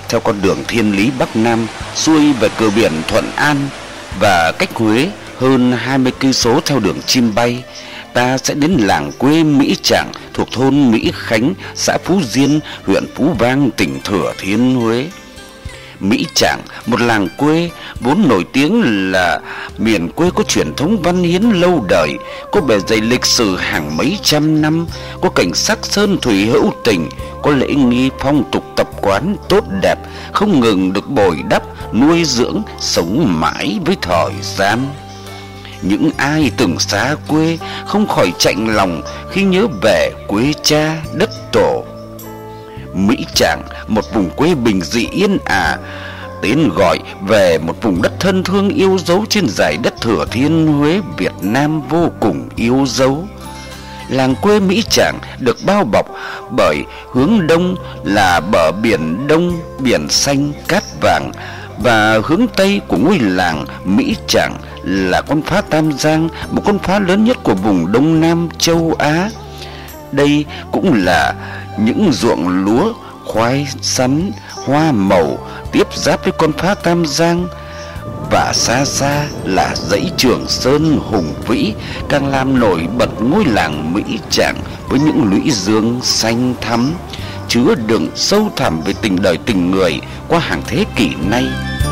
theo con đường thiên lý Bắc Nam xuôi về cửa biển Thuận An, và cách Huế hơn 20 cây số theo đường chim bay, ta sẽ đến làng quê Mỹ Trạng thuộc thôn Mỹ Khánh, xã Phú Diên, huyện Phú Vang, tỉnh Thừa Thiên Huế. Mỹ Trạng, một làng quê vốn nổi tiếng là miền quê có truyền thống văn hiến lâu đời, có bề dày lịch sử hàng mấy trăm năm, có cảnh sắc sơn thủy hữu tình, có lễ nghi phong tục tập quán tốt đẹp, không ngừng được bồi đắp, nuôi dưỡng, sống mãi với thời gian. Những ai từng xa quê không khỏi chạnh lòng khi nhớ về quê cha đất tổ. Mỹ Trạng, một vùng quê bình dị yên ả, tên gọi về một vùng đất thân thương yêu dấu trên dải đất Thừa Thiên Huế Việt Nam vô cùng yêu dấu. Làng quê Mỹ Trạng được bao bọc bởi hướng đông là bờ biển Đông, biển xanh cát vàng, và hướng tây của ngôi làng Mỹ Trạng là con phá Tam Giang, một con phá lớn nhất của vùng Đông Nam châu Á. Đây cũng là những ruộng lúa, khoai, sắn, hoa màu tiếp giáp với con phá Tam Giang, và xa xa là dãy Trường Sơn hùng vĩ càng làm nổi bật ngôi làng Mỹ Trạng với những lũy dương xanh thắm, chứa đựng sâu thẳm về tình đời tình người qua hàng thế kỷ nay.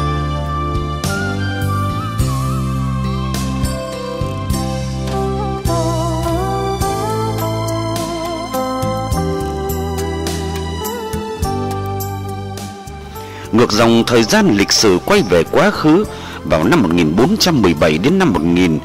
Ngược dòng thời gian lịch sử quay về quá khứ vào năm 1417 đến năm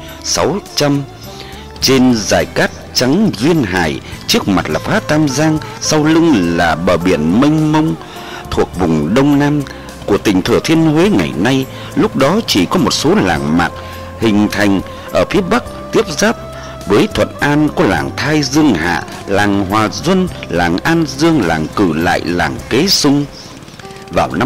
1600, trên dải cát trắng duyên hải, trước mặt là phá Tam Giang, sau lưng là bờ biển mênh mông thuộc vùng Đông Nam của tỉnh Thừa Thiên Huế ngày nay. Lúc đó chỉ có một số làng mạc hình thành ở phía bắc tiếp giáp với Thuận An, có làng Thai Dương Hạ, làng Hòa Duân, làng An Dương, làng Cử Lại, làng Kế Sung. Vào năm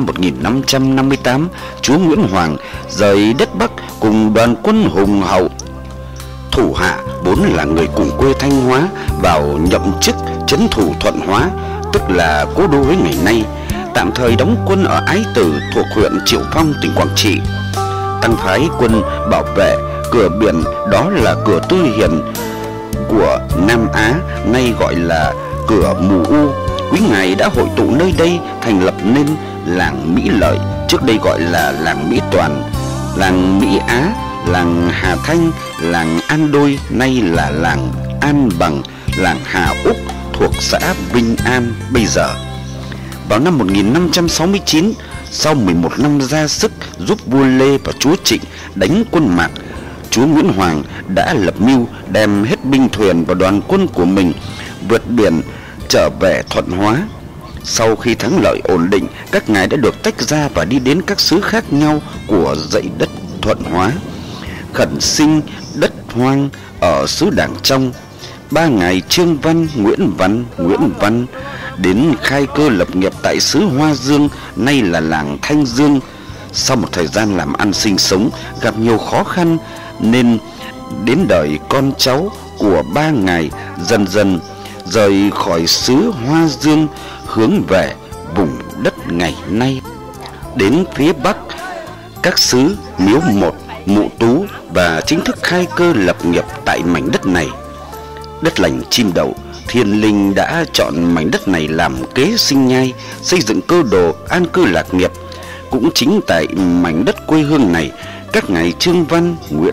1558, chúa Nguyễn Hoàng rời đất Bắc cùng đoàn quân hùng hậu. Thủ hạ vốn là người cùng quê Thanh Hóa vào nhậm chức trấn thủ Thuận Hóa, tức là cố đô Huế ngày nay, tạm thời đóng quân ở Ái Tử thuộc huyện Triệu Phong, tỉnh Quảng Trị. Tăng phái quân bảo vệ cửa biển, đó là cửa Tư Hiền của Nam Á, nay gọi là cửa Mù U. Quý ngài đã hội tụ nơi đây thành lập nên làng Mỹ Lợi, trước đây gọi là làng Mỹ Toàn, làng Mỹ Á, làng Hà Thanh, làng An Đôi, nay là làng An Bằng, làng Hà Úc thuộc xã Vinh An bây giờ. Vào năm 1569, sau 11 năm ra sức giúp vua Lê và chúa Trịnh đánh quân Mạc, chúa Nguyễn Hoàng đã lập mưu đem hết binh thuyền và đoàn quân của mình vượt biển trở về Thuận Hóa. Sau khi thắng lợi ổn định, các ngài đã được tách ra và đi đến các xứ khác nhau của dãy đất Thuận Hóa, khẩn sinh đất hoang ở xứ Đàng Trong. Ba ngài Trương Văn, Nguyễn Văn đến khai cơ lập nghiệp tại xứ Hoa Dương, nay là làng Thanh Dương. Sau một thời gian làm ăn sinh sống gặp nhiều khó khăn, nên đến đời con cháu của ba ngài dần dần rời khỏi xứ Hoa Dương, hướng về vùng đất ngày nay. Đến phía Bắc, các xứ Miếu Một, Mụ Tú, và chính thức khai cơ lập nghiệp tại mảnh đất này. Đất lành chim đậu, thiên linh đã chọn mảnh đất này làm kế sinh nhai, xây dựng cơ đồ an cư lạc nghiệp. Cũng chính tại mảnh đất quê hương này, các ngài Trương Văn,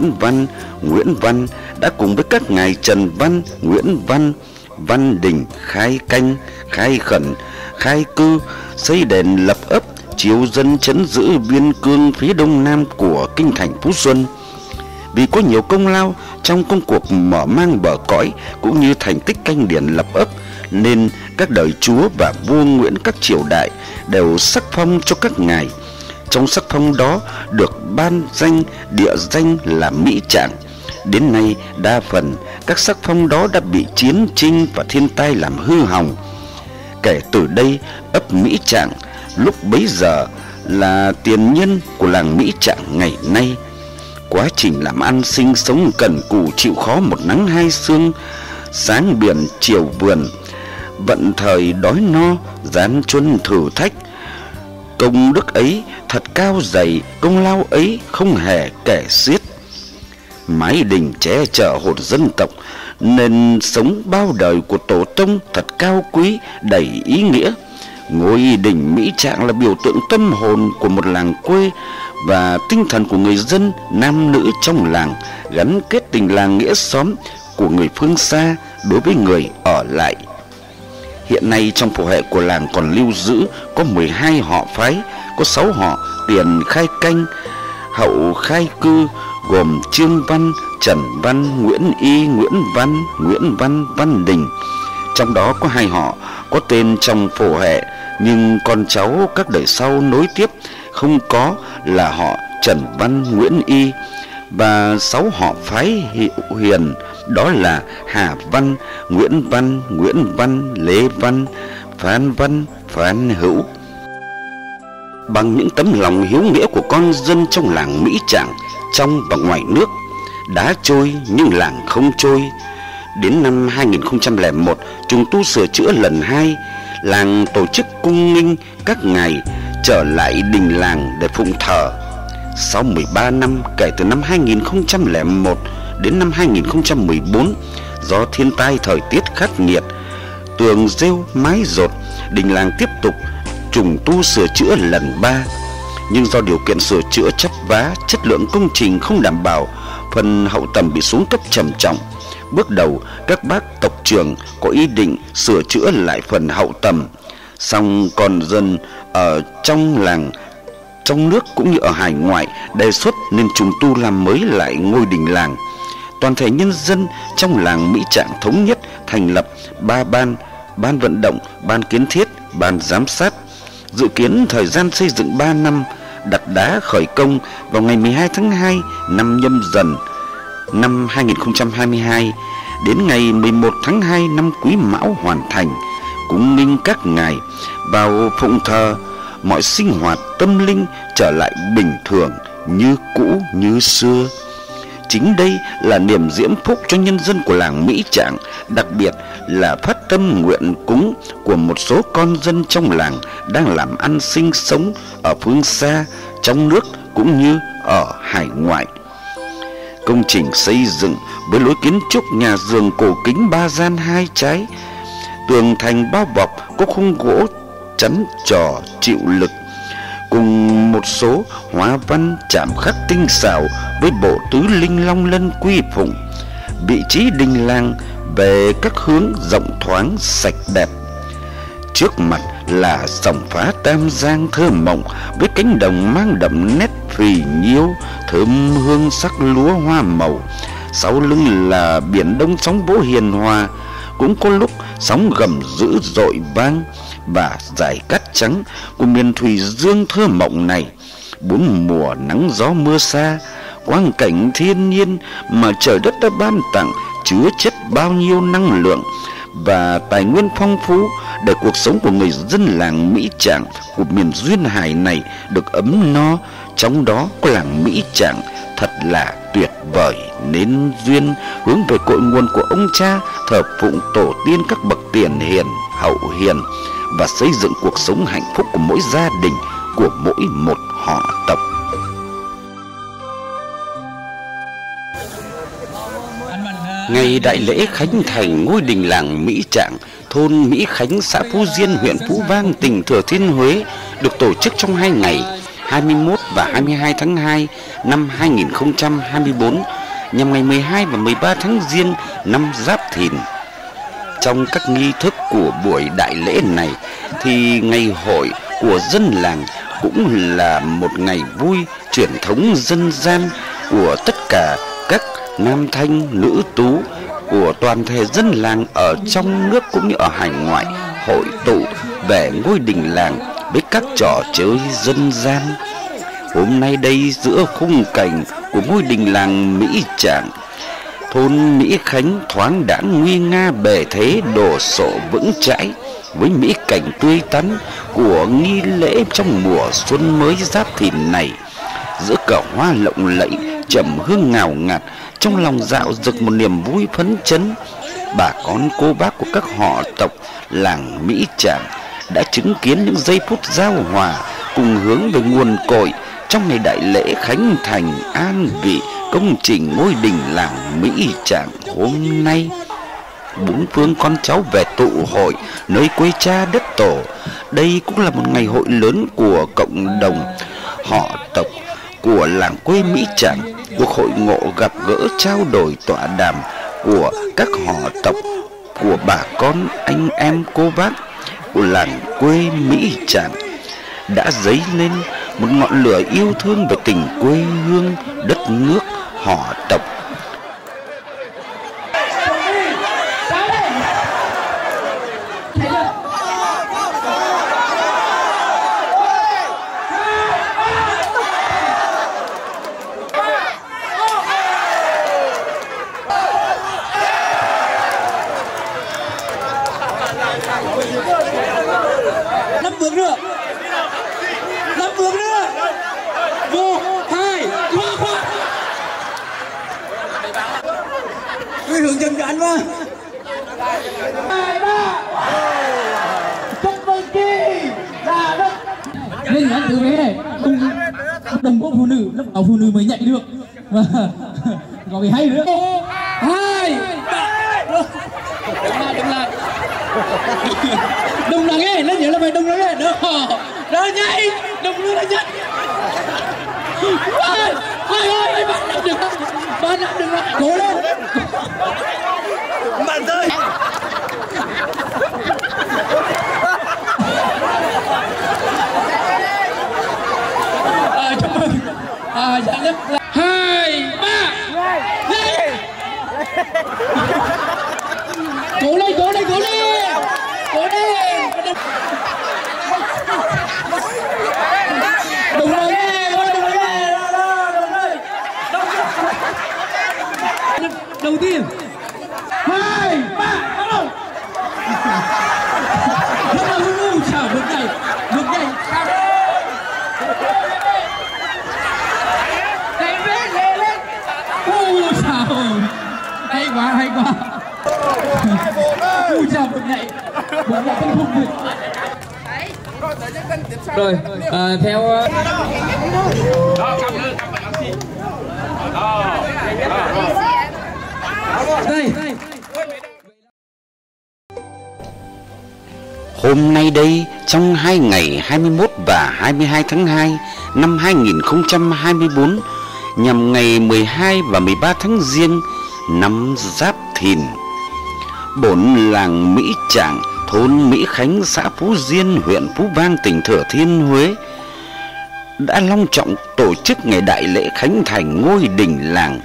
Nguyễn Văn đã cùng với các ngài Trần Văn, Nguyễn Văn, Văn Đình khai canh, khai khẩn, khai cư, xây đền lập ấp, chiếu dân trấn giữ biên cương phía đông nam của kinh thành Phú Xuân. Vì có nhiều công lao trong công cuộc mở mang bờ cõi cũng như thành tích canh điển lập ấp, nên các đời chúa và vua Nguyễn các triều đại đều sắc phong cho các ngài. Trong sắc phong đó được ban danh địa danh là Mỹ Trạng. Đến nay đa phần các sắc phong đó đã bị chiến tranh và thiên tai làm hư hỏng. Kể từ đây, ấp Mỹ Trạng lúc bấy giờ là tiền nhân của làng Mỹ Trạng ngày nay. Quá trình làm ăn sinh sống cần cù chịu khó một nắng hai sương, sáng biển chiều vườn, vận thời đói no, gián chuân thử thách, Công đức ấy thật cao dày, công lao ấy không hề kể xiết. Mái đình che chở hồn dân tộc, nên sống bao đời của tổ tông thật cao quý, đầy ý nghĩa. Ngôi đình Mỹ Trạng là biểu tượng tâm hồn của một làng quê và tinh thần của người dân nam nữ trong làng, gắn kết tình làng nghĩa xóm của người phương xa đối với người ở lại. Hiện nay trong phổ hệ của làng còn lưu giữ có 12 họ phái, có 6 họ tiền khai canh, hậu khai cư, gồm Trương Văn, Trần Văn, Nguyễn Y, Nguyễn Văn, Văn Đình. Trong đó có 2 họ có tên trong phổ hệ, nhưng con cháu các đời sau nối tiếp không có, là họ Trần Văn, Nguyễn Y. Và 6 họ phái hiệu hiền, đó là Hà Văn, Nguyễn Văn, Lê Văn, Phan Hữu. Bằng những tấm lòng hiếu nghĩa của con dân trong làng Mỹ Trạng, trong và ngoài nước, đá trôi nhưng làng không trôi. Đến năm 2001, trùng tu sửa chữa lần 2, làng tổ chức cung nghinh các ngài trở lại đình làng để phụng thờ. Sau 13 năm kể từ năm 2001 đến năm 2014, do thiên tai thời tiết khắc nghiệt, tường rêu mái dột, đình làng tiếp tục trùng tu sửa chữa lần 3. Nhưng do điều kiện sửa chữa chắp vá, chất lượng công trình không đảm bảo, phần hậu tầm bị xuống cấp trầm trọng. Bước đầu các bác tộc trưởng có ý định sửa chữa lại phần hậu tầm, song còn dân ở trong làng, trong nước cũng như ở hải ngoại đề xuất nên trùng tu làm mới lại ngôi đình làng. Toàn thể nhân dân trong làng Mỹ Trạng thống nhất thành lập 3 ban: ban vận động, ban kiến thiết, ban giám sát. Dự kiến thời gian xây dựng 3 năm, đặt đá khởi công vào ngày 12 tháng 2 năm Nhâm Dần năm 2022 đến ngày 11 tháng 2 năm Quý Mão hoàn thành, cúng nghinh các ngài vào phụng thờ, mọi sinh hoạt tâm linh trở lại bình thường như cũ như xưa. Chính đây là niềm diễm phúc cho nhân dân của làng Mỹ Trạng, đặc biệt là phát tâm nguyện cúng của một số con dân trong làng đang làm ăn sinh sống ở phương xa, trong nước cũng như ở hải ngoại. Công trình xây dựng với lối kiến trúc nhà giường cổ kính 3 gian 2 trái, tường thành bao bọc có khung gỗ chắn trò chịu lực, cùng một số hoa văn chạm khắc tinh xảo với bộ tứ linh long lân quy phụng. Vị trí đình làng về các hướng rộng thoáng sạch đẹp. Trước mặt là dòng phá Tam Giang thơ mộng với cánh đồng mang đậm nét phì nhiêu, thơm hương sắc lúa hoa màu. Sau lưng là biển Đông sóng vỗ hiền hòa, cũng có lúc sóng gầm dữ dội vang, và dải cát trắng của miền Thủy Dương thơ mộng này. 4 mùa nắng gió mưa xa, quang cảnh thiên nhiên mà trời đất đã ban tặng chứa chất bao nhiêu năng lượng và tài nguyên phong phú để cuộc sống của người dân làng Mỹ Trạng của miền duyên hải này được ấm no. Trong đó có làng Mỹ Trạng thật là tuyệt vời, nên duyên hướng về cội nguồn của ông cha, thờ phụng tổ tiên các bậc tiền hiền hậu hiền và xây dựng cuộc sống hạnh phúc của mỗi gia đình, của mỗi một họ tộc. Ngày đại lễ khánh thành ngôi đình làng Mỹ Trạng, thôn Mỹ Khánh, xã Phú Diên, huyện Phú Vang, tỉnh Thừa Thiên Huế được tổ chức trong 2 ngày 21 và 22 tháng 2 năm 2024 nhằm ngày 12 và 13 tháng Giêng năm Giáp Thìn. Trong các nghi thức của buổi đại lễ này thì ngày hội của dân làng cũng là một ngày vui truyền thống dân gian của tất cả các nam thanh nữ tú của toàn thể dân làng ở trong nước cũng như ở hải ngoại hội tụ về ngôi đình làng với các trò chơi dân gian. Hôm nay đây, giữa khung cảnh của ngôi đình làng Mỹ Trạng, thôn Mỹ Khánh thoáng đãng nguy nga bề thế đồ sộ vững chãi với mỹ cảnh tươi tắn của nghi lễ trong mùa xuân mới Giáp Thìn này. Giữa cờ hoa lộng lẫy, trầm hương ngào ngạt, trong lòng dạo dực một niềm vui phấn chấn. Bà con cô bác của các họ tộc làng Mỹ Trạng đã chứng kiến những giây phút giao hòa cùng hướng về nguồn cội trong ngày đại lễ khánh thành an vị công trình ngôi đình làng Mỹ Trạng hôm nay. Bốn phương con cháu về tụ hội nơi quê cha đất tổ. Đây cũng là một ngày hội lớn của cộng đồng họ tộc của làng quê Mỹ Trạng, cuộc hội ngộ gặp gỡ trao đổi tọa đàm của các họ tộc, của bà con anh em cô bác của làng quê Mỹ Trạng đã dấy lên một ngọn lửa yêu thương về tình quê hương, đất nước, họ tộc. Năm bước nữa, 1, 2, 3. Quy hướng dẫn cho anh mà. 2, 3. Chúc mừng kỳ là đất. Lên ngắn từ bé này, đồng bộ phụ nữ, lúc nào phụ nữ mới nhảy được. Có bị hay nữa. 2, 3. Đừng lại. Đừng là nghe, nó nhớ là phải đừng là nghe. Đó nhảy, đừng là nhảy. Ôi, bạn làm được. Bạn làm được. Cố lên. Bạn ơi. Chúc mừng. Dạ nhất là 2, 3. Lên. Cố lên. Cố lên. Đừng là nghe. Đầu tiên 2, 3 bắt đầu. Rất là hưng chào bước nhảy. Lên. Chào. Hay quá. Chào bước nhảy không phục được. Rồi, theo đây. Hôm nay đây, trong 2 ngày 21 và 22 tháng 2 năm 2024, nhằm ngày 12 và 13 tháng Giêng năm Giáp Thìn, bổn làng Mỹ Trạng, thôn Mỹ Khánh, xã Phú Diên, huyện Phú Vang, tỉnh Thừa Thiên Huế đã long trọng tổ chức ngày đại lễ khánh thành ngôi đình làng.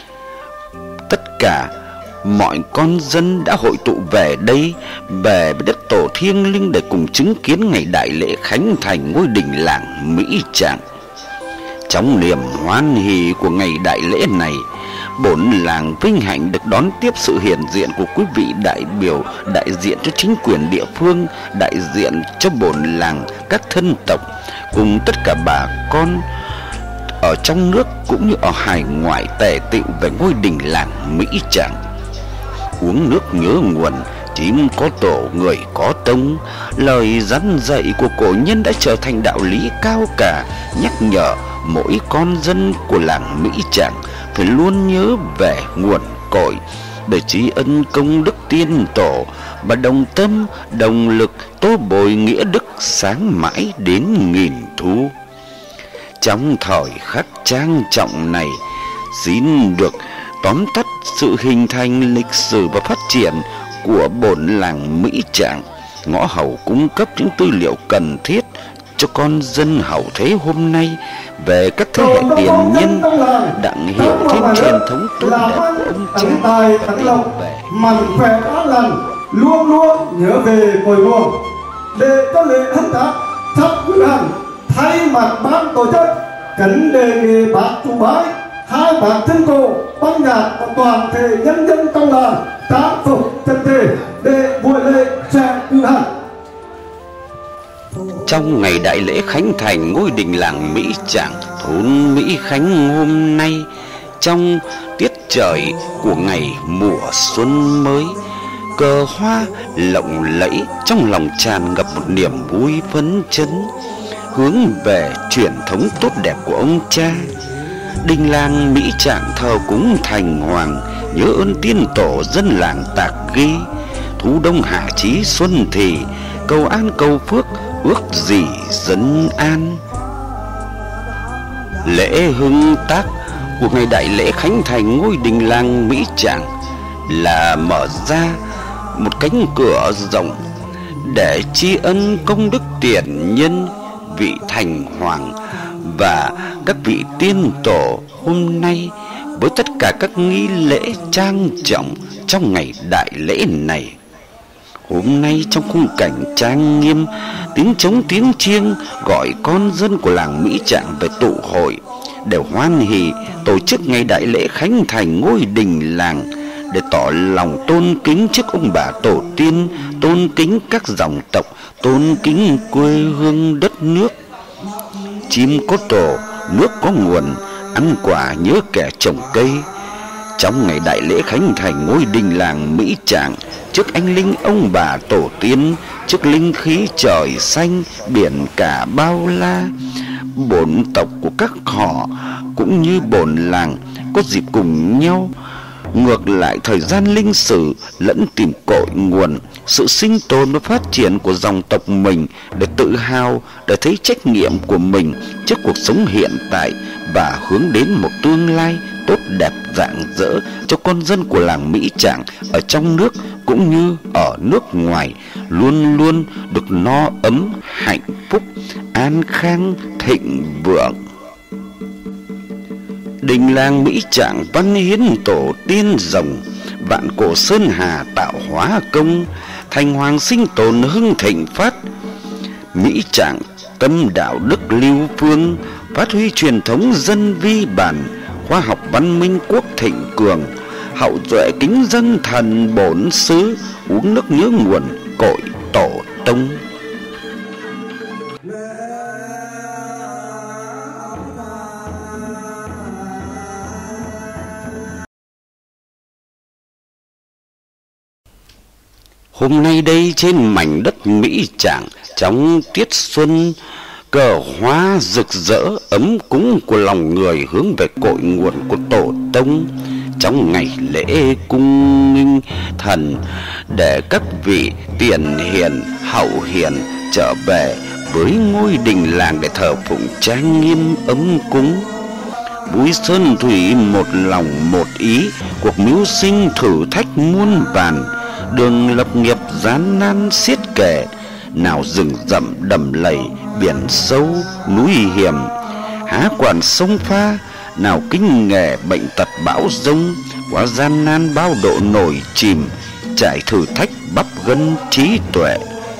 Tất cả mọi con dân đã hội tụ về đây, về với đất tổ thiêng liêng để cùng chứng kiến ngày đại lễ khánh thành ngôi đình làng Mỹ Trạng. Trong niềm hoan hỉ của ngày đại lễ này, bổn làng vinh hạnh được đón tiếp sự hiện diện của quý vị đại biểu đại diện cho chính quyền địa phương, đại diện cho bổn làng các thân tộc, cùng tất cả bà con ở trong nước cũng như ở hải ngoại tề tựu về ngôi đình làng Mỹ Trạng. Uống nước nhớ nguồn, chim có tổ người có tông, lời dặn dạy của cổ nhân đã trở thành đạo lý cao cả, nhắc nhở mỗi con dân của làng Mỹ Trạng phải luôn nhớ về nguồn cội để tri ân công đức tiên tổ và đồng tâm đồng lực tô bồi nghĩa đức sáng mãi đến nghìn thu. Trong thời khắc trang trọng này, xin được tóm tắt sự hình thành, lịch sử và phát triển của bổn làng Mỹ Trạng, ngõ hầu cung cấp những tư liệu cần thiết cho con dân hậu thế hôm nay về các thế hệ tiền nhân, đặng hiểu thêm truyền thống tốt đẹp của ông cha về mạnh khỏe an lành, luôn luôn nhớ về cội nguồn. Để cho lễ hân tác sắp cử hành, thay mặt ban tổ chức kính đề nghị bác chủ bái, hai bác thân cổ, ban nhạc và toàn thể nhân dân trong làng trang phục chân thể để buổi lễ sẽ cử hành. Trong ngày đại lễ khánh thành ngôi đình làng Mỹ Trạng, thôn Mỹ Khánh hôm nay, trong tiết trời của ngày mùa xuân mới, cờ hoa lộng lẫy, trong lòng tràn ngập một niềm vui phấn chấn. hướng về truyền thống tốt đẹp của ông cha. Đình làng Mỹ Trạng thờ cúng thành hoàng, nhớ ơn tiên tổ dân làng Tạc Ghi. Thu đông hạ chí xuân thì, cầu an cầu phước, ước gì dân an. Lễ hưng tác của ngày đại lễ khánh thành ngôi đình làng Mỹ Trạng là mở ra một cánh cửa rộng để tri ân công đức tiền nhân, vị thành hoàng và các vị tiên tổ hôm nay, với tất cả các nghi lễ trang trọng trong ngày đại lễ này. Hôm nay trong khung cảnh trang nghiêm, tiếng trống tiếng chiêng gọi con dân của làng Mỹ Trạng về tụ hội để hoan hỉ tổ chức ngày đại lễ khánh thành ngôi đình làng, để tỏ lòng tôn kính trước ông bà tổ tiên, tôn kính các dòng tộc, tôn kính quê hương đất nước. Chim có tổ, nước có nguồn, ăn quả nhớ kẻ trồng cây. Trong ngày đại lễ khánh thành ngôi đình làng Mỹ Trạng, trước anh linh ông bà tổ tiên, trước linh khí trời xanh biển cả bao la, bổn tộc của các họ cũng như bổn làng có dịp cùng nhau ngược lại thời gian lịch sử, lẫn tìm cội nguồn sự sinh tồn và phát triển của dòng tộc mình, để tự hào, để thấy trách nhiệm của mình trước cuộc sống hiện tại và hướng đến một tương lai tốt đẹp rạng rỡ cho con dân của làng Mỹ Trạng ở trong nước cũng như ở nước ngoài, luôn luôn được no ấm, hạnh phúc, an khang, thịnh vượng. Đình làng Mỹ Trạng văn hiến tổ tiên rồng, vạn cổ sơn hà tạo hóa công, thành hoàng sinh tồn hưng thịnh phát. Mỹ Trạng tâm đạo đức lưu phương, phát huy truyền thống dân vi bản, khoa học văn minh quốc thịnh cường, hậu duệ kính dân thần bổn xứ, uống nước nhớ nguồn cội tổ tông. Hôm nay đây trên mảnh đất Mỹ Trạng, trong tiết xuân, cờ hoa rực rỡ ấm cúng của lòng người hướng về cội nguồn của tổ tông. Trong ngày lễ cung nghinh thần, để các vị tiền hiền hậu hiền trở về với ngôi đình làng để thờ phụng trang nghiêm ấm cúng. Búi sơn thủy một lòng một ý, cuộc mưu sinh thử thách muôn vàn, đường lập nghiệp gian nan xiết kể, nào rừng rậm đầm lầy, biển sâu núi hiểm, há quản sông pha, nào kinh nghề bệnh tật bão giông, quá gian nan bao độ nổi chìm, trải thử thách bắp gân trí tuệ.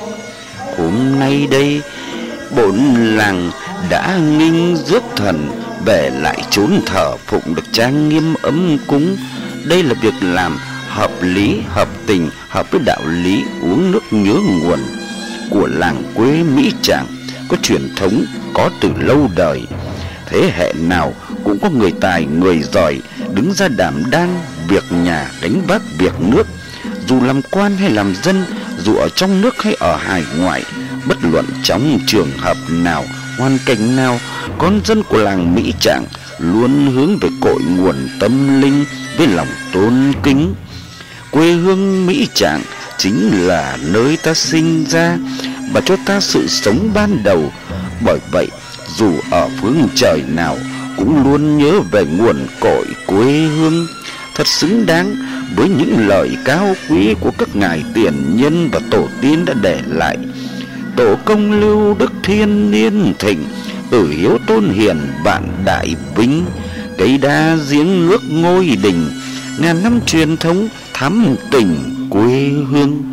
Hôm nay đây bổn làng đã nghinh rước thần về lại chốn thờ phụng được trang nghiêm ấm cúng. Đây là việc làm hợp lý, hợp tình, hợp với đạo lý uống nước nhớ nguồn của làng quê Mỹ Trạng, có truyền thống có từ lâu đời. Thế hệ nào cũng có người tài người giỏi đứng ra đảm đang việc nhà gánh vác việc nước, dù làm quan hay làm dân, dù ở trong nước hay ở hải ngoại. Bất luận trong trường hợp nào, hoàn cảnh nào, con dân của làng Mỹ Trạng luôn hướng về cội nguồn tâm linh với lòng tôn kính. Quê hương Mỹ Trạng chính là nơi ta sinh ra và cho ta sự sống ban đầu. Bởi vậy, dù ở phương trời nào cũng luôn nhớ về nguồn cội quê hương, thật xứng đáng với những lời cao quý của các ngài tiền nhân và tổ tiên đã để lại. Tổ công lưu đức thiên niên thịnh, tử hiếu tôn hiền vạn đại vinh, cây đa giếng nước ngôi đình, ngàn năm truyền thống thắm tình quê hương.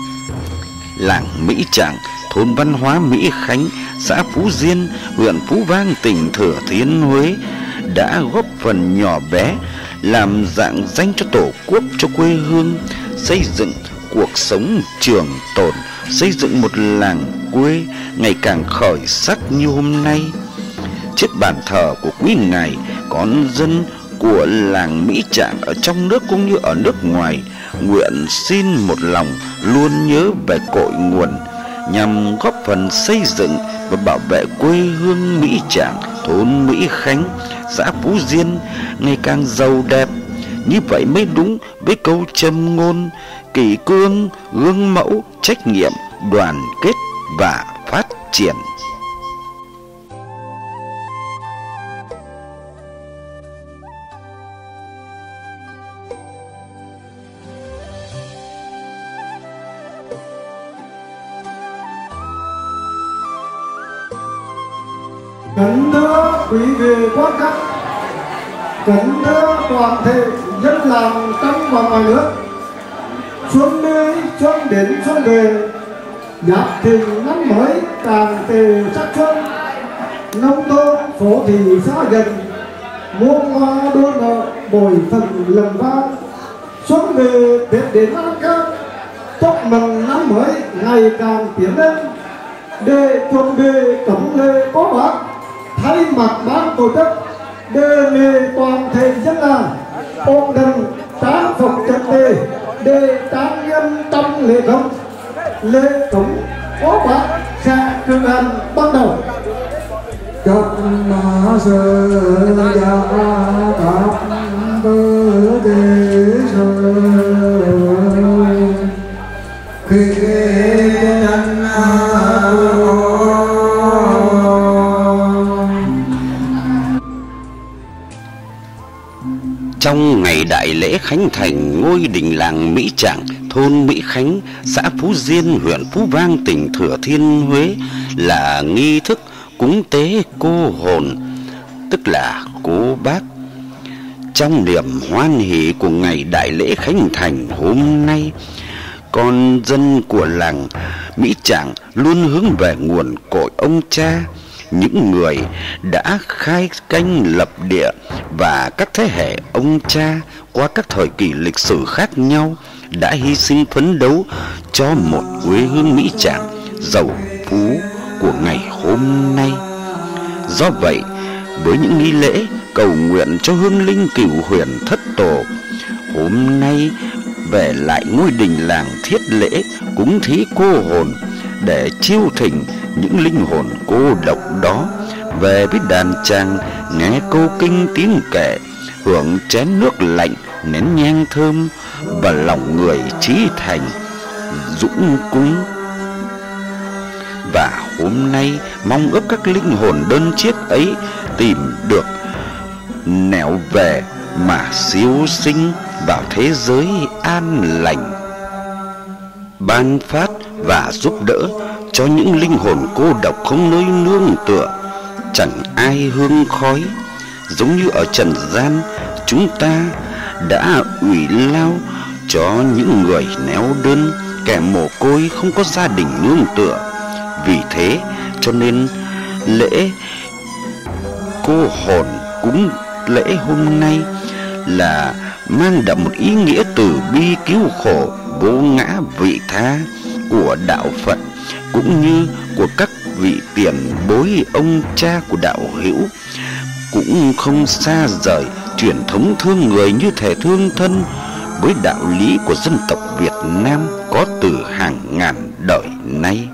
Làng Mỹ Trạng, thôn văn hóa Mỹ Khánh, xã Phú Diên, huyện Phú Vang, tỉnh Thừa Thiên Huế đã góp phần nhỏ bé làm rạng danh cho tổ quốc, cho quê hương, xây dựng cuộc sống trường tồn, xây dựng một làng quê ngày càng khởi sắc như hôm nay. Trước bàn thờ của quý ngài con dân của làng Mỹ Trạng ở trong nước cũng như ở nước ngoài, nguyện xin một lòng luôn nhớ về cội nguồn, nhằm góp phần xây dựng và bảo vệ quê hương Mỹ Trảng, thôn Mỹ Khánh, xã Phú Diên ngày càng giàu đẹp. Như vậy mới đúng với câu châm ngôn kỷ cương, gương mẫu, trách nhiệm, đoàn kết và phát triển. Kính thưa quý vị quan khách, kính thưa toàn thể dân làng trong và ngoài nước, xuân đi xuân đến xuân về, giáp thìn năm mới càng tề sắc xuân, nông thôn phố thị xã dần, muôn hoa đua nở bồi phần lầm vang. Xuân về Tết đến an khang, chúc mừng năm mới ngày càng tiến lên. Để chuẩn bị cẩm lễ có bác, thay mặt ban tổ chức đề nghị toàn thể dân làng ổn định trang phục trật tự để trang nghiêm trong lễ cúng. Lễ cúng có bác sẽ cử hành ban đầu. Chúc mà sự gia các bữa đề khi chân Trong ngày đại lễ khánh thành ngôi đình làng Mỹ Trảng, thôn Mỹ Khánh, xã Phú Diên, huyện Phú Vang, tỉnh Thừa Thiên Huế là nghi thức cúng tế cô hồn, tức là cô bác. Trong niềm hoan hỷ của ngày đại lễ khánh thành hôm nay, con dân của làng Mỹ Trảng luôn hướng về nguồn cội ông cha, những người đã khai canh lập địa và các thế hệ ông cha qua các thời kỳ lịch sử khác nhau đã hy sinh phấn đấu cho một quê hương Mỹ Trảng giàu phú của ngày hôm nay. Do vậy, với những nghi lễ cầu nguyện cho hương linh cửu huyền thất tổ, hôm nay về lại ngôi đình làng thiết lễ cúng thí cô hồn để chiêu thỉnh những linh hồn cô độc đó về với đàn tràng, nghe câu kinh tiếng kệ, hưởng chén nước lạnh, nén nhang thơm và lòng người chí thành dũng cúng. Và hôm nay mong ước các linh hồn đơn chiếc ấy tìm được nẻo về mà siêu sinh vào thế giới an lành, ban phát và giúp đỡ cho những linh hồn cô độc không nơi nương tựa, chẳng ai hương khói. Giống như ở trần gian, chúng ta đã ủy lao cho những người neo đơn, kẻ mồ côi không có gia đình nương tựa. Vì thế cho nên lễ cô hồn cúng lễ hôm nay là mang đậm một ý nghĩa từ bi cứu khổ, vô ngã vị tha của đạo Phật, cũng như của các vị tiền bối ông cha của đạo hữu. Cũng không xa rời truyền thống thương người như thể thương thân với đạo lý của dân tộc Việt Nam có từ hàng ngàn đời nay.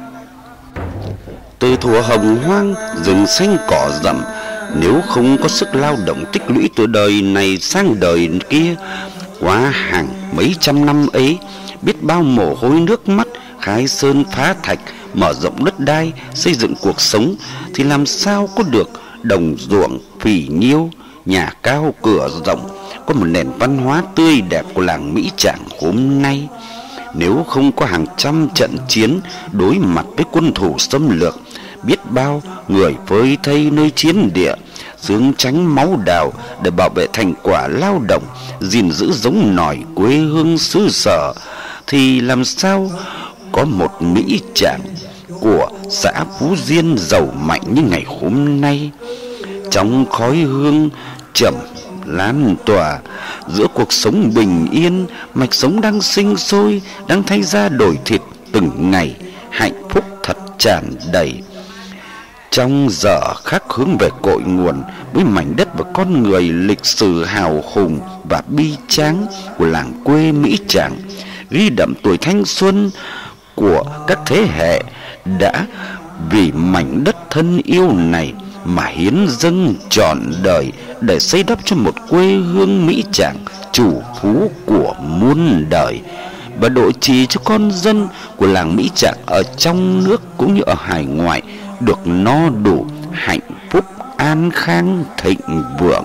Từ thuở hồng hoang, rừng xanh cỏ rậm, nếu không có sức lao động tích lũy từ đời này sang đời kia, qua hàng mấy trăm năm ấy, biết bao mồ hôi nước mắt, khai sơn phá thạch, mở rộng đất đai, xây dựng cuộc sống, thì làm sao có được đồng ruộng phì nhiêu, nhà cao cửa rộng, có một nền văn hóa tươi đẹp của làng Mỹ Trảng hôm nay. Nếu không có hàng trăm trận chiến đối mặt với quân thù xâm lược, biết bao người phơi thây nơi chiến địa, xương trắng máu đào để bảo vệ thành quả lao động, gìn giữ giống nòi quê hương xứ sở, thì làm sao có một Mỹ Trảng của xã Phú Diên giàu mạnh như ngày hôm nay. Trong khói hương trầm lan tỏa, giữa cuộc sống bình yên, mạch sống đang sinh sôi, đang thay da đổi thịt từng ngày, hạnh phúc thật tràn đầy. Trong giờ khắc hướng về cội nguồn với mảnh đất và con người lịch sử hào hùng và bi tráng của làng quê Mỹ Trảng, ghi đậm tuổi thanh xuân của các thế hệ đã vì mảnh đất thân yêu này mà hiến dâng trọn đời để xây đắp cho một quê hương Mỹ Trạng chủ phú của muôn đời, và độ trì cho con dân của làng Mỹ Trạng ở trong nước cũng như ở hải ngoại được no đủ, hạnh phúc, an khang, thịnh vượng.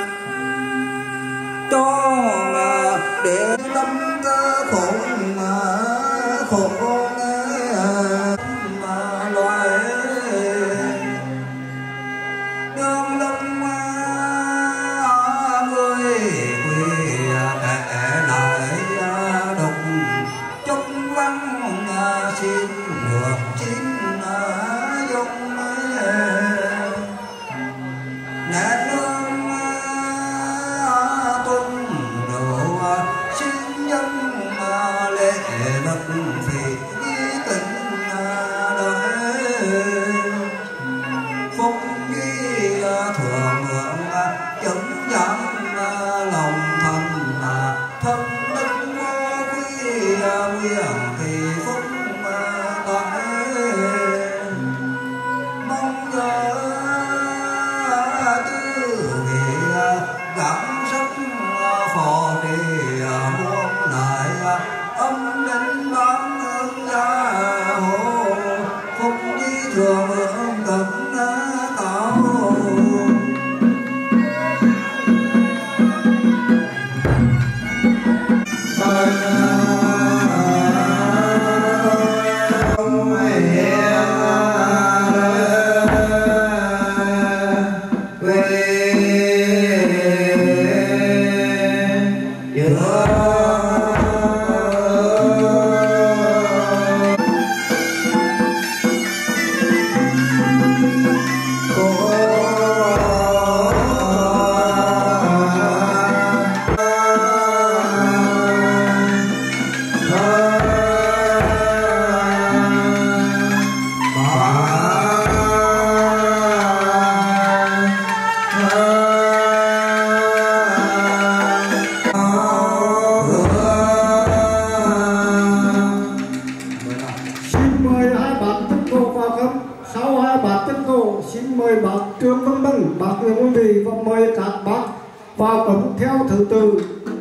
để tâm cơ khổ nguyện thì phúc toại mong nhớ tư vị gắng sức phò trì muôn lại âm đến bán hương gia hồ phúc đi thường hương đấng cao xin mời bác Trương Văn Bân, bác Nguyễn Văn Vị và mời các bác vào cổng theo thứ tự.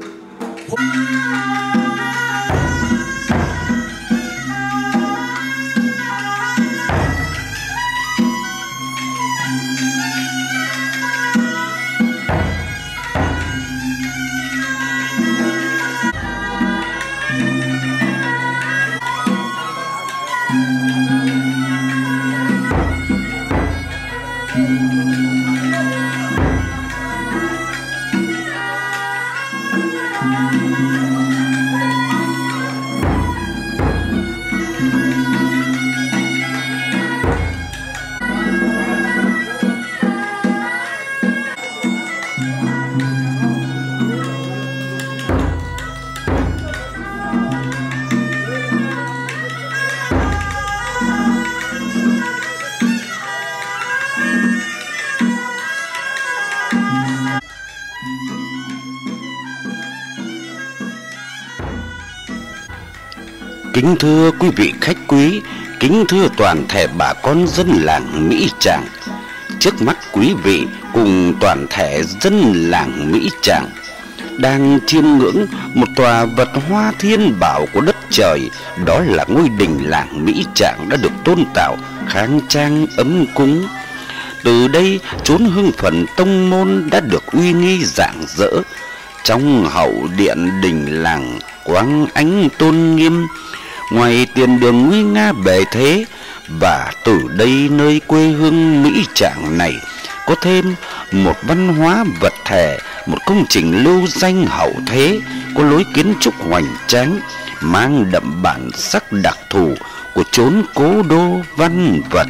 Kính thưa quý vị khách quý, kính thưa toàn thể bà con dân làng Mỹ Tràng. Trước mắt quý vị cùng toàn thể dân làng Mỹ Tràng đang chiêm ngưỡng một tòa vật hoa thiên bảo của đất trời, đó là ngôi đình làng Mỹ Tràng đã được tôn tạo khang trang ấm cúng. Từ đây chốn hưng phần tông môn đã được uy nghi rạng rỡ. Trong hậu điện đình làng quang ánh tôn nghiêm, ngoài tiền đường nguy nga bề thế. Và từ đây nơi quê hương Mỹ Tràng này có thêm một văn hóa vật thể, một công trình lưu danh hậu thế, có lối kiến trúc hoành tráng, mang đậm bản sắc đặc thù của chốn cố đô văn vật.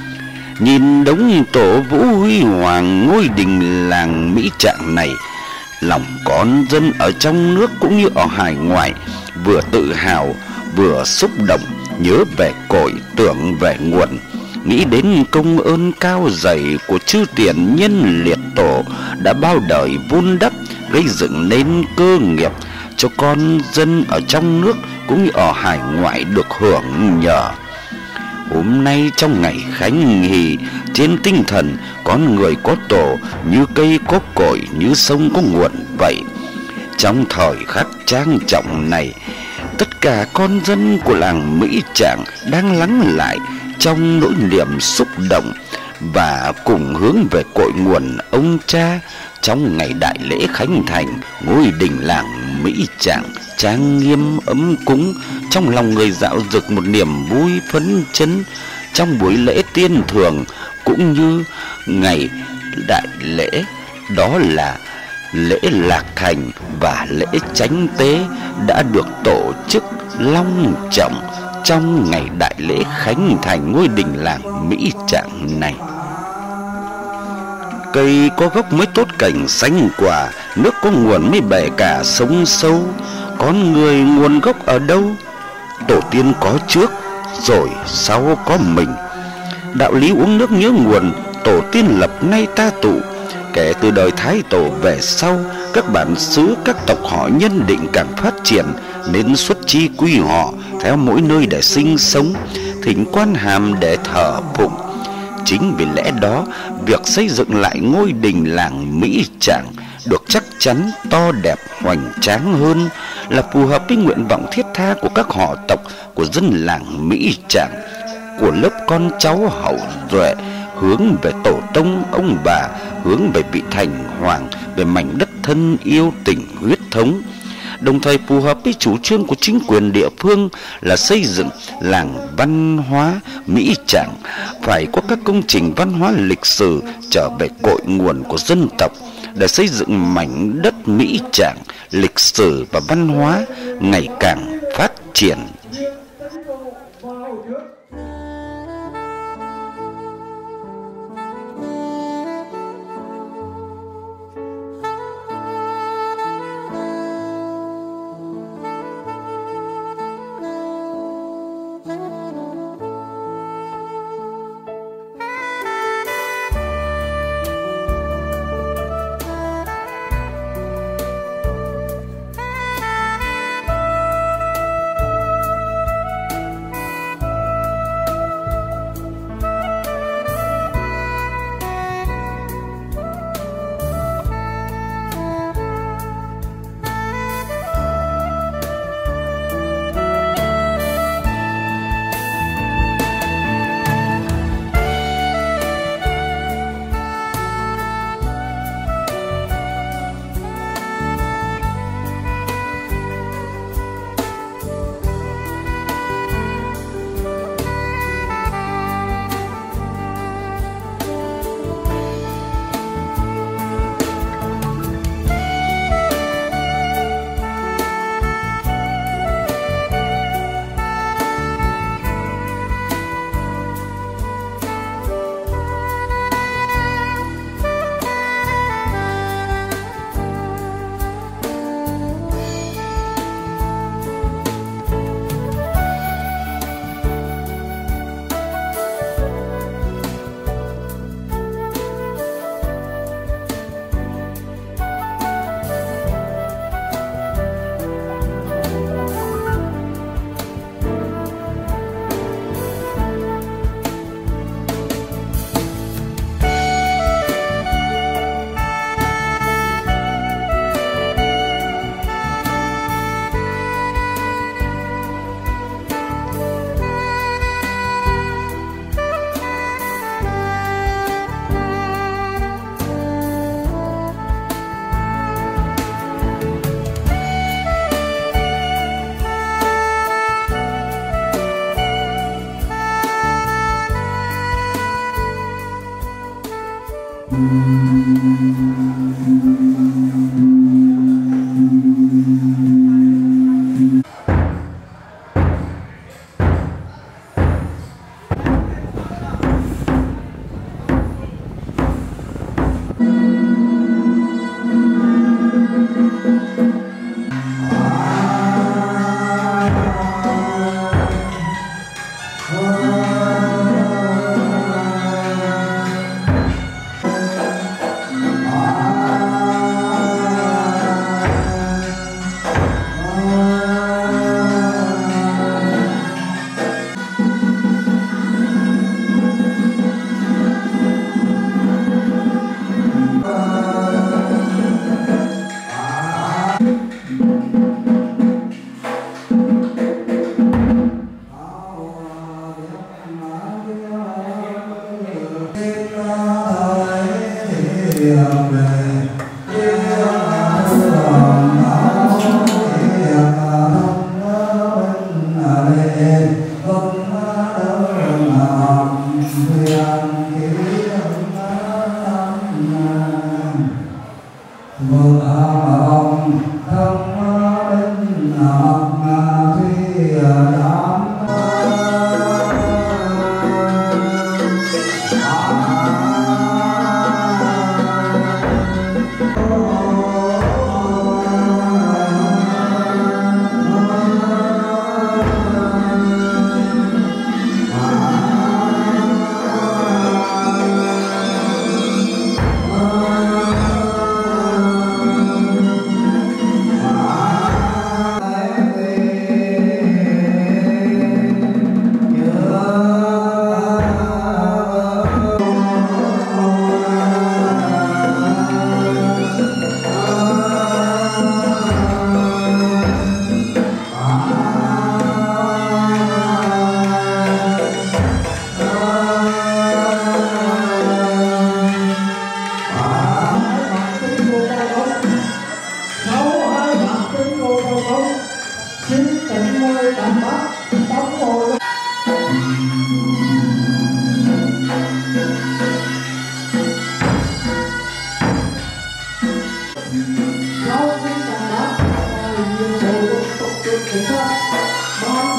Nhìn đống tổ vũ huy hoàng ngôi đình làng Mỹ Tràng này, lòng con dân ở trong nước cũng như ở hải ngoại vừa tự hào vừa xúc động, nhớ về cội tưởng về nguồn, nghĩ đến công ơn cao dày của chư tiền nhân liệt tổ đã bao đời vun đắp gây dựng nên cơ nghiệp cho con dân ở trong nước cũng như ở hải ngoại được hưởng nhờ. Hôm nay trong ngày khánh hỷ, trên tinh thần con người có tổ, như cây có cội, như sông có nguồn vậy. Trong thời khắc trang trọng này, tất cả con dân của làng Mỹ Tràng đang lắng lại trong nỗi niềm xúc động và cùng hướng về cội nguồn ông cha trong ngày đại lễ khánh thành ngôi đình làng Mỹ Tràng trang nghiêm ấm cúng. Trong lòng người dạo dực một niềm vui phấn chấn trong buổi lễ tiên thường cũng như ngày đại lễ, đó là lễ lạc thành và lễ chánh tế đã được tổ chức long trọng trong ngày đại lễ khánh thành ngôi đình làng Mỹ Tràng này. Cây có gốc mới tốt cảnh xanh quả, nước có nguồn mới bể cả sông sâu. Con người nguồn gốc ở đâu? Tổ tiên có trước rồi sau có mình. Đạo lý uống nước nhớ nguồn, tổ tiên lập nay ta tụ. Kể từ đời Thái Tổ về sau, các bản xứ, các tộc họ nhân định càng phát triển nên xuất chi quy họ theo mỗi nơi để sinh sống, thỉnh quan hàm để thờ phụng. Chính vì lẽ đó, việc xây dựng lại ngôi đình làng Mỹ Trảng được chắc chắn to đẹp hoành tráng hơn, là phù hợp với nguyện vọng thiết tha của các họ tộc của dân làng Mỹ Trảng, của lớp con cháu hậu duệ, hướng về tổ tông ông bà, hướng về vị thành hoàng, về mảnh đất thân yêu tình huyết thống. Đồng thời phù hợp với chủ trương của chính quyền địa phương là xây dựng làng văn hóa Mỹ Trảng phải có các công trình văn hóa lịch sử trở về cội nguồn của dân tộc, để xây dựng mảnh đất Mỹ Trảng lịch sử và văn hóa ngày càng phát triển.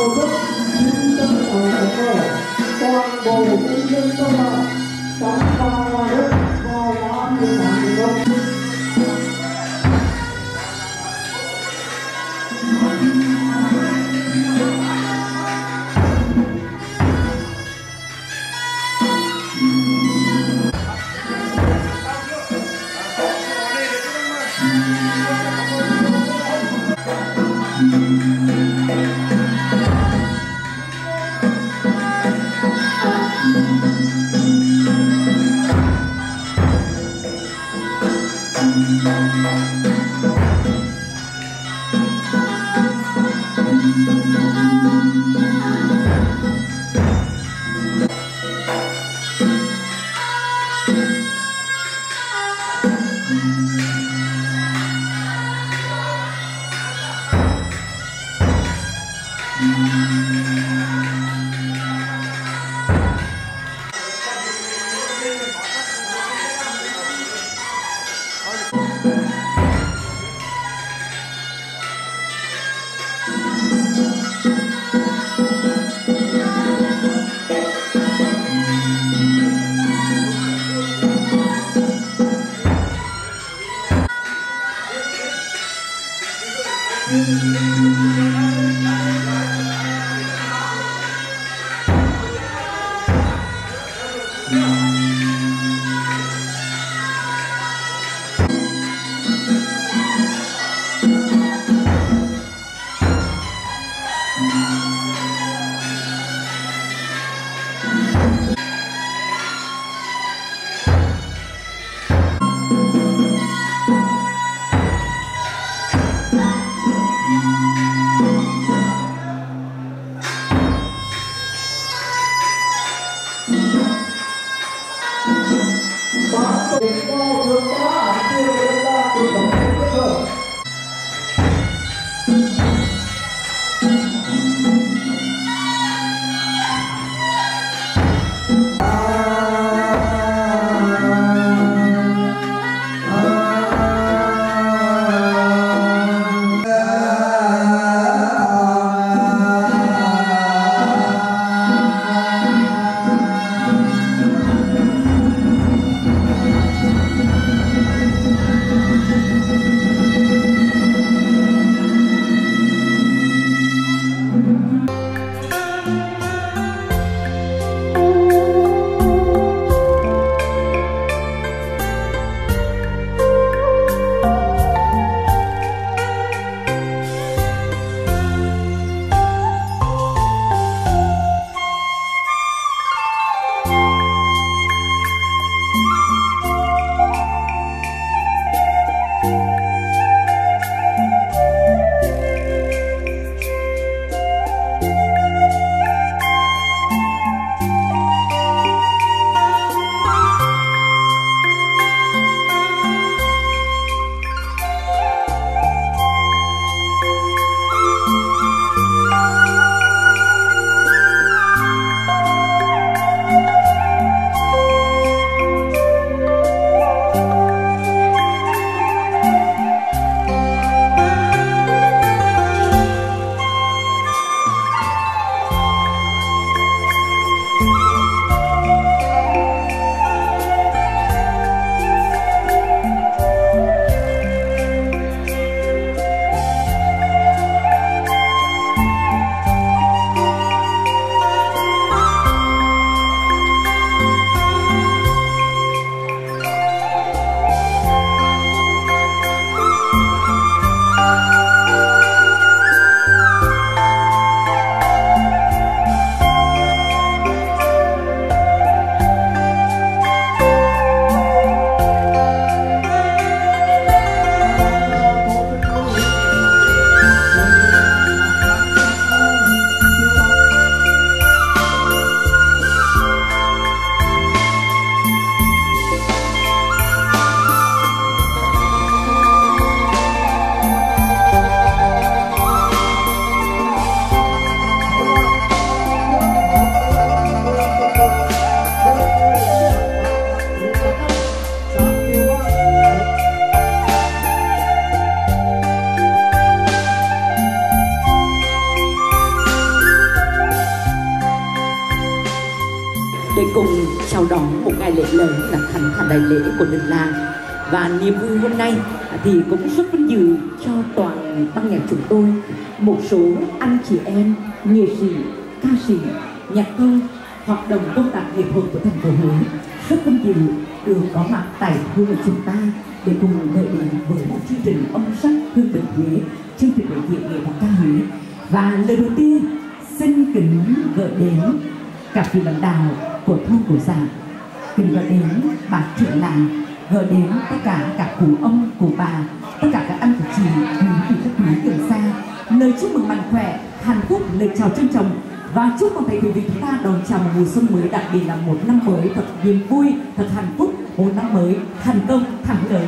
tổ chức xin trân trọng mời toàn bộ nhân dân trong bản trong và ngoài nước vào đám hiến máu tình nguyện. để cùng chào đón một ngày lễ lớn là khánh thành đại lễ của đình làng. Và niềm vui hôm nay thì cũng rất vinh dự cho toàn ban nhạc chúng tôi, một số anh chị em nghệ sĩ, ca sĩ, nhạc công hoạt động công tác nghệ thuật của thành phố Huế rất vinh dự được có mặt tại Huế của chúng ta để cùng gửi đến với một chương trình âm sắc hương bình Huế, chương trình biểu diễn nghệ thuật ca Huế. Và lời đầu tiên xin kính gửi đến các vị lãnh đạo của thôn của xã, kính gửi đến bác trưởng làng, gửi đến tất cả các cụ ông, cụ bà, tất cả các anh, các chị, quý vị, các quý từ xa, lời chúc mừng mạnh khỏe, hạnh phúc, lời chào trân trọng và chúc toàn thể quý vị chúng ta đón chào một mùa xuân mới, đặc biệt là một năm mới thật niềm vui, thật hạnh phúc, một năm mới thành công, thắng lợi.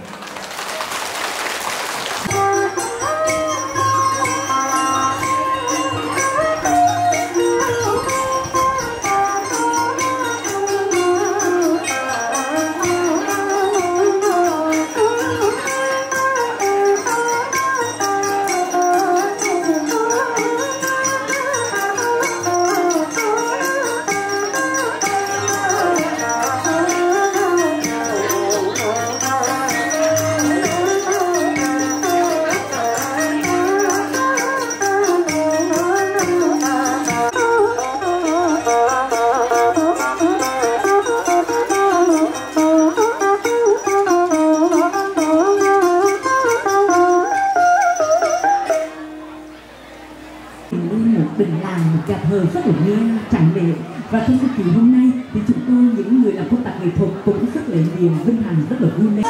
Rất là nghe tràn lệ. Và trong cái kỳ hôm nay thì chúng tôi, những người làm công tác nghệ thuật, cũng rất là niềm vinh hạnh, rất là vui lên.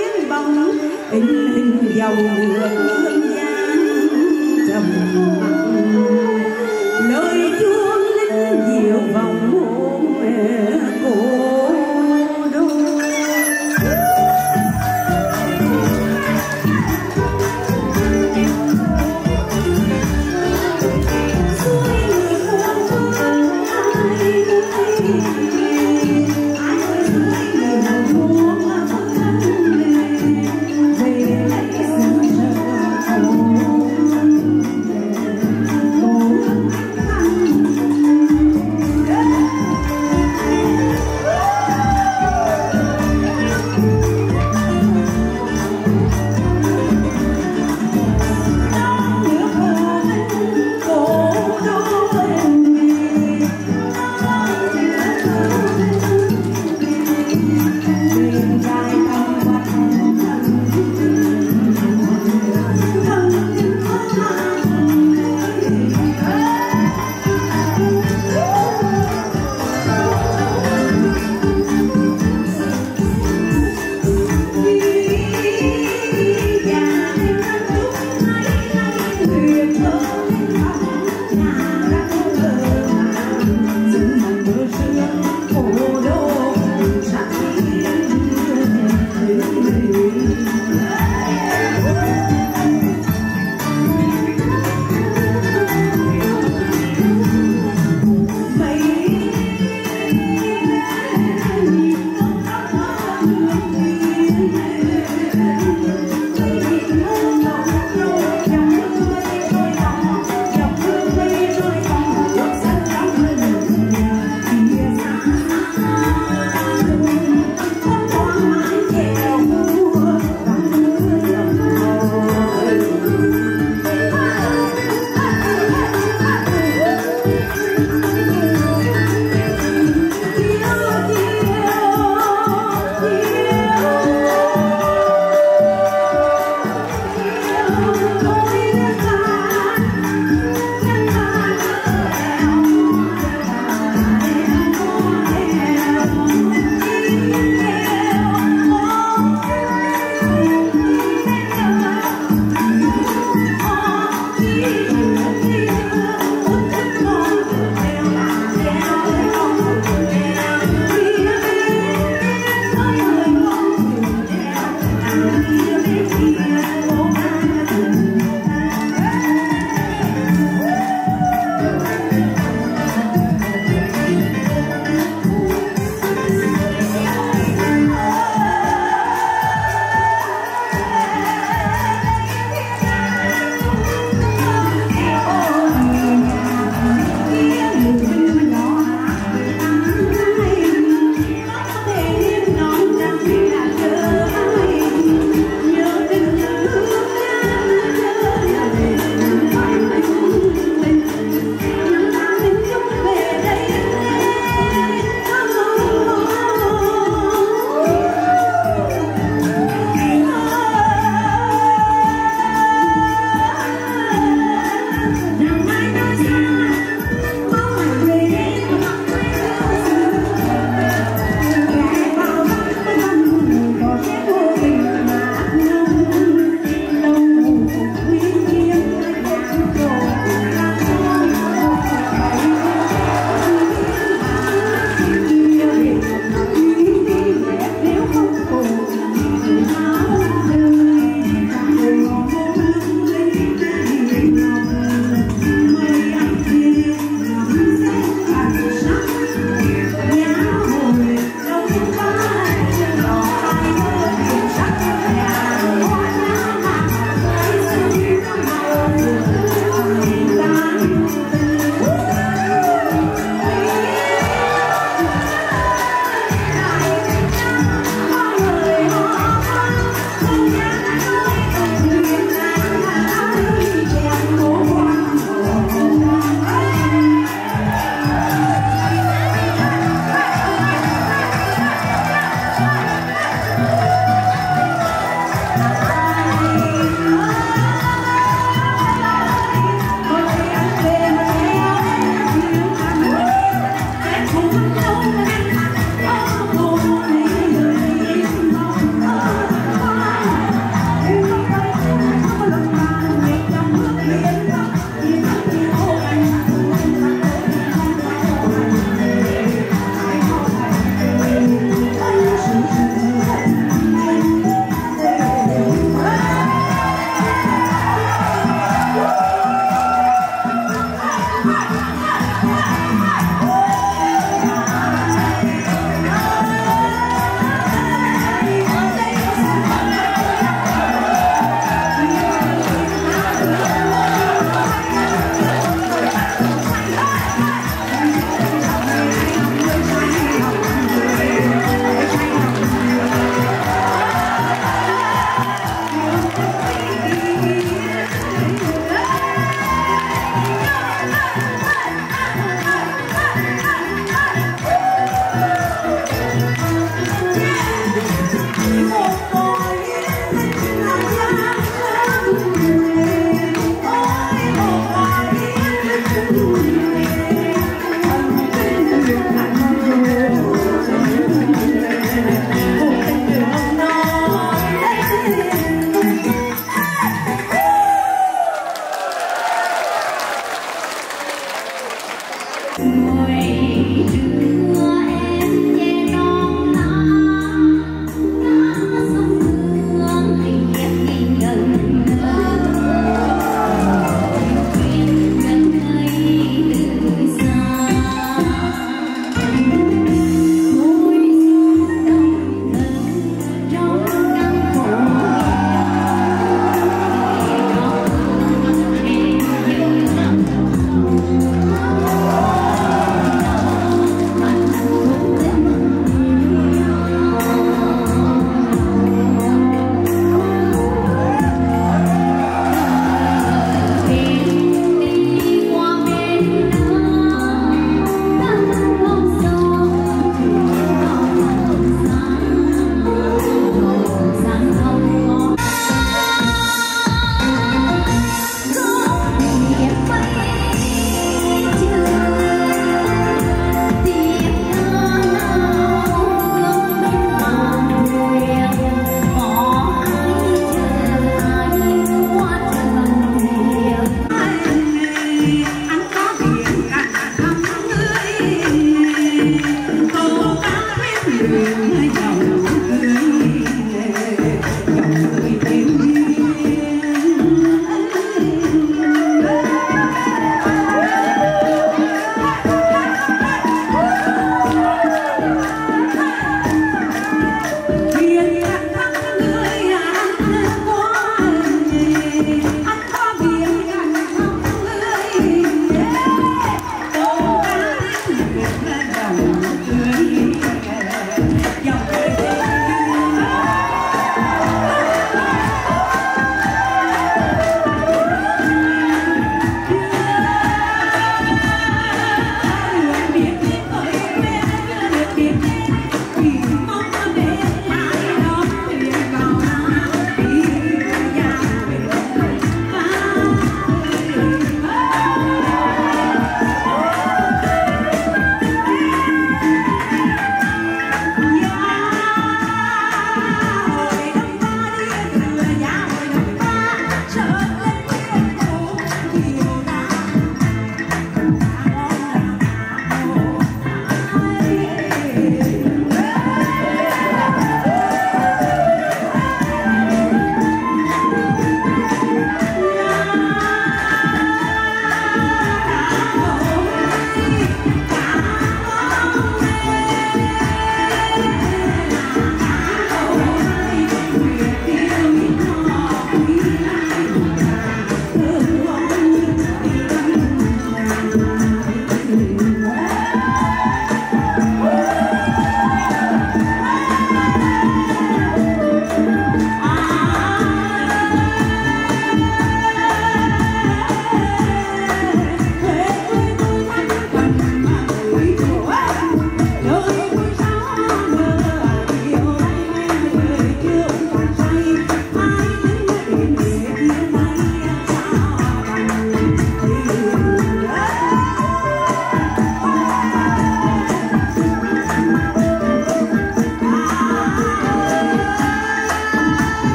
dòng hương gian trầm mặc